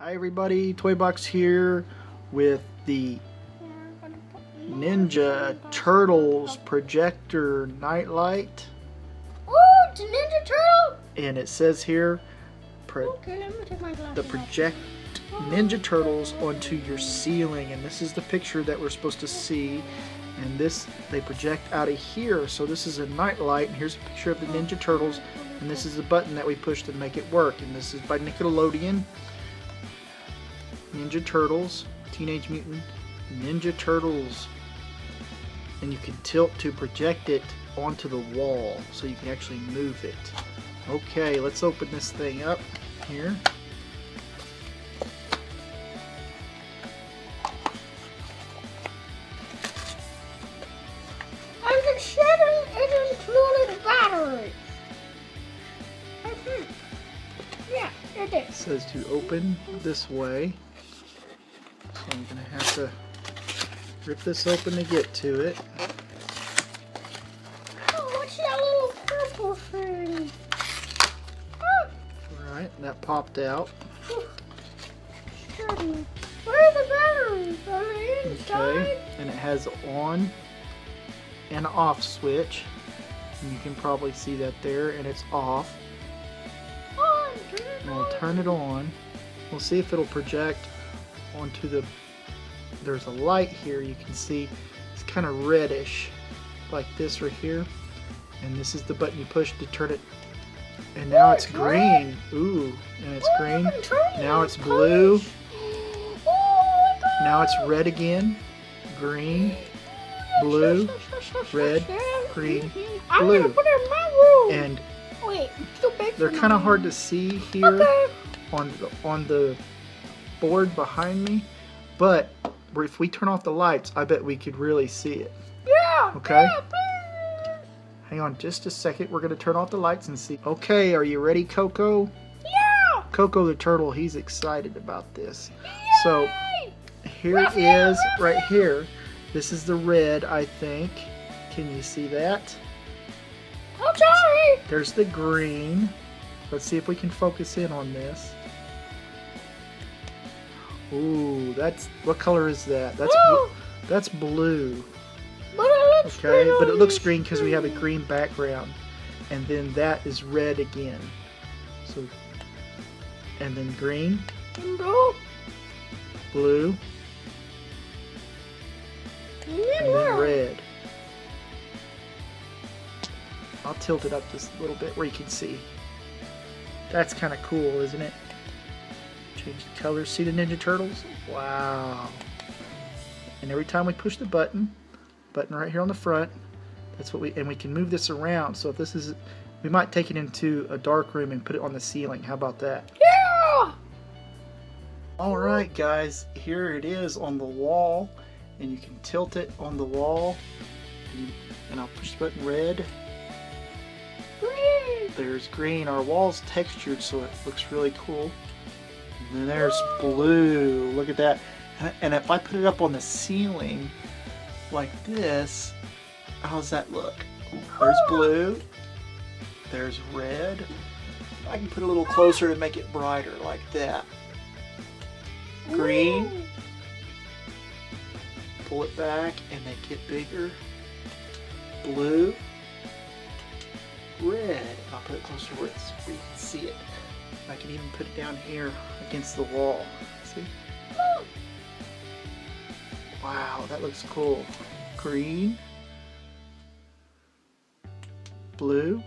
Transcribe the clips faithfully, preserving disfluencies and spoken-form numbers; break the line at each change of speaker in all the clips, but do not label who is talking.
Hi everybody, Toybox here with the Ninja Turtles projector nightlight.
Oh, it's a Ninja Turtle!
And it says here, pro
okay, let me take my glasses
the project Ninja Turtles onto your ceiling. And this is the picture that we're supposed to see. And this, they project out of here. So this is a nightlight. And here's a picture of the Ninja Turtles. And this is the button that we push to make it work. And this is by Nickelodeon. Ninja Turtles, Teenage Mutant Ninja Turtles. And you can tilt to project it onto the wall so you can actually move it. Okay, let's open this thing up here.
I'm considering it included batteries. Mm-hmm. Yeah, it is.
It says to open this way. So I'm going to have to rip this open to get to it.
Oh, what's that little purple thing? Oh.
Alright, that popped out.
Steady. Where are the batteries? On the inside?
Okay, and it has on and off switch. And you can probably see that there, and it's off.
On, turn it
And we'll
on.
turn it on. We'll see if it'll project onto the... There's a light here you can see. It's kind of reddish, like this right here. And this is the button you push to turn it. And now
Oh,
it's
it's
green. Ooh, and it's
Oh,
green.
I can turn it
Now
on
it's
the
blue.
colors. Oh my God.
Now it's red again. Green, blue, red, green,
I'm
blue.
gonna put it in my room.
and
Wait, it's too big
they're
for
kind of
my
hard
room.
to see here
Okay.
on the, on the board behind me, but if we turn off the lights, I bet we could really see it.
Yeah.
Okay.
Yeah, please.
Hang on just a second. We're going to turn off the lights and see. Okay, are you ready, Coco?
Yeah.
Coco the turtle, he's excited about this.
Yay.
So here it is right here. This is the red, I think. Can you see that?
I'm sorry.
There's the green. Let's see if we can focus in on this. Ooh, that's, what color is that? That's
Blue.
bl- that's blue.
But it looks
Okay,
green
but it
on
looks
the
green because we have a
screen.
green background. And then that is red again. So, and then green,
And blue.
blue,
And
and then
red.
red. I'll tilt it up just a little bit where you can see. That's kind of cool, isn't it? Change the colors. See the Ninja Turtles? Wow. And every time we push the button, button right here on the front, that's what we, and we can move this around. So if this is, we might take it into a dark room and put it on the ceiling. How about that?
Yeah.
Alright guys, here it is on the wall, and you can tilt it on the wall, and, you, and I'll push the button red.
Green.
There's green. Our wall's textured so it looks really cool. And then there's blue. Look at that. And if I put it up on the ceiling like this, how does that look? There's blue. There's red. I can put it a little closer to make it brighter like that. Green.
Ooh.
Pull it back and they get bigger. Blue. Red. I'll put it closer where, it's, where you can see it. I can even put it down here against the wall. See? Wow, that looks cool. Green. Blue.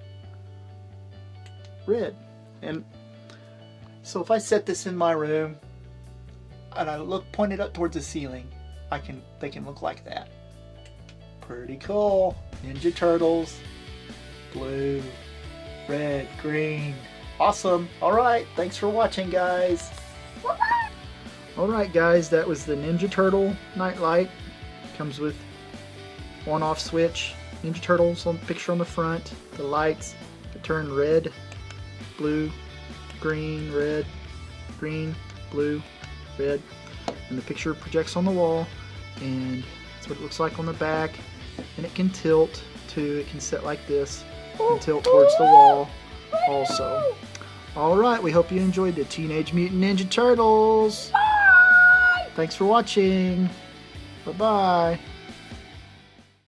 Red. And so if I set this in my room and I look pointed up towards the ceiling, I can they can look like that. Pretty cool. Ninja Turtles. Blue, red, green. Awesome. Alright, thanks for watching, guys. Alright, guys, that was the Ninja Turtle nightlight. Comes with on-off switch. Ninja Turtles on picture on the front. The lights that turn red, blue, green, red, green, blue, red. And the picture projects on the wall. And that's what it looks like on the back. And it can tilt too. It can sit like this. And tilt towards the wall also. All right, we hope you enjoyed the Teenage Mutant Ninja Turtles.
Bye!
Thanks for watching. Bye-bye.